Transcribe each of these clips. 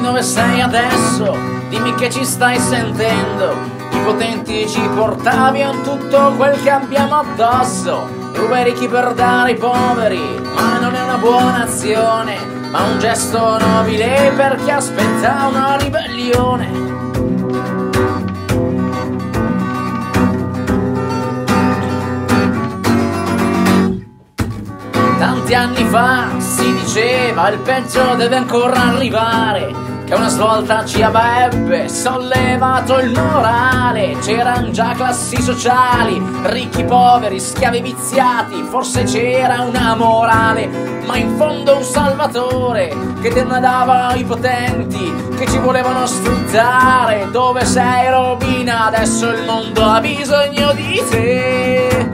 dove sei adesso? Dimmi che ci stai sentendo. I potenti ci portaviano tutto quel che abbiamo addosso. Ruba i ricchi per dare ai poveri, ma non è una buona azione, ma un gesto nobile per chi aspetta una ribellione. Tanti anni fa si diceva il peggio deve ancora arrivare, che una svolta ci avrebbe sollevato il morale. C'erano già classi sociali, ricchi, poveri, schiavi viziati, forse c'era una morale, ma in fondo un salvatore che denudava i potenti che ci volevano sfruttare. Dove sei Robina? Adesso il mondo ha bisogno di te.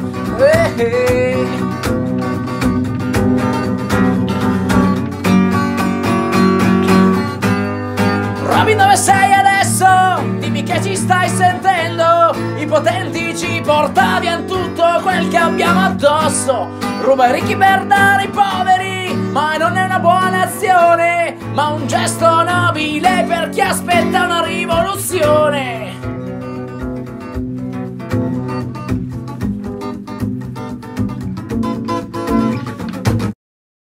Robin, dove sei adesso? Dimmi che ci stai sentendo. I potenti ci portaviano tutto quel che abbiamo addosso. Ruba i ricchi per dare ai poveri, ma non è una buona azione, ma un gesto nobile per chi aspetta una